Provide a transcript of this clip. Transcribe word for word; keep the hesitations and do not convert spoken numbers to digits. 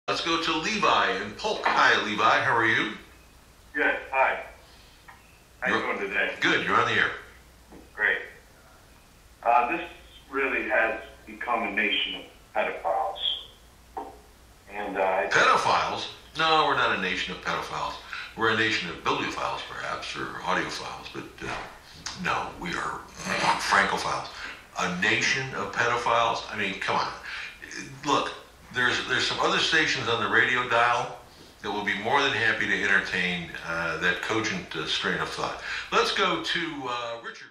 Let's go to Levi in Polk. Hi, Levi. How are you? Good. Hi. How You're, you doing today? Good. You're on the air. Great. Uh, this really has become a nation of pedophiles. And uh, Pedophiles? No, we're not a nation of pedophiles. We're a nation of bibliophiles, perhaps, or audiophiles, but uh, no, we are francophiles. A nation of pedophiles? I mean, come on. Look, there's there's some other stations on the radio dial that will be more than happy to entertain uh, that cogent uh, strain of thought. Let's go to uh, Richard.